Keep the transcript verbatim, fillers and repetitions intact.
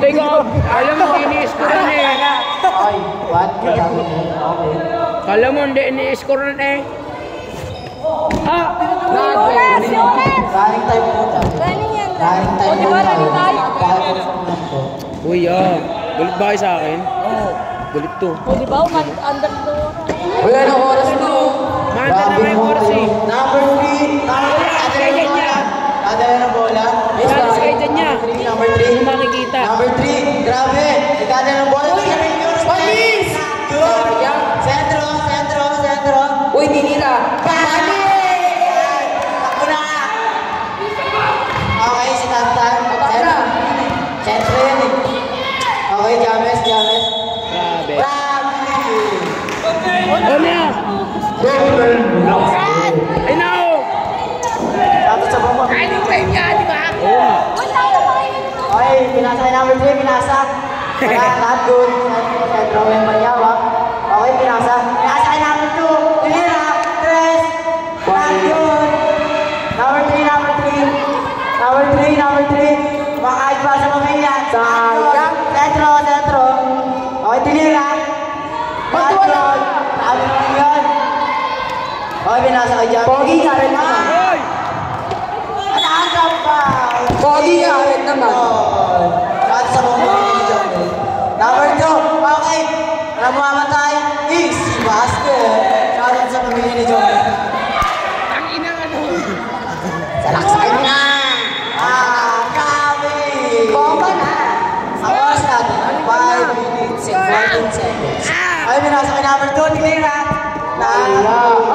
ko, alam mo, ini-score na eh. Ay, what? Okay. Kala mo, hindi ini-score na eh. Ah! Yones! Yones! Running time po tayo. Running yan. Running time O, di po ba tayo. running tayo? Kaya po sa mga po. Uy, ah. Galit ba kayo sa akin? Oo. Galit to. O, di ba? Under to. Uy, ano oras mo? Manda na may oras eh. Number three. Number three. Adala ng bola. Adala ng bola. Alas kayo dyan niya. Number three. Ano makikita? Number three. Grabe. Ikadala ng bola. Panis! Sentro, sentro, sentro. Uy, tinira. Panis! Takbo na. Okay, sinantan. Sentro. Sentro yan eh. Okay, James, James. Grabe. Grabe! Ano na? Ay na ako! Dapat sa baba. Ay, yung frame niya, di ba? Oo nga. Wala na ba kayo nito? Okay, pinasa kay number three, pinasa. Wala, not good. Sentro yung banyawa. Okay, pinasa. Pinasa kay number two. Tinira. Tres. Not good. Number three, number three. Number three, number three. Makahit pa sa pamilya. Sayang. Sentro, sentro. Okay, tinira. Not good. Sabi naman yun. Okay, pinasa kay James. Pogi ka rin naman. Hoy! Nakakap pa. Pogi ka rin naman. Kahit sa mga pamilya dyan. Number two. Okay. Alam mo mamatay? Easy basket. Kahit sa pamilya ni John. Ang ina ano? Salaksay na. Ah, kami. Bomba na. Ang oras natin. five minutes and fourteen seconds. Ay, binasa kay number two. Tinira. Na.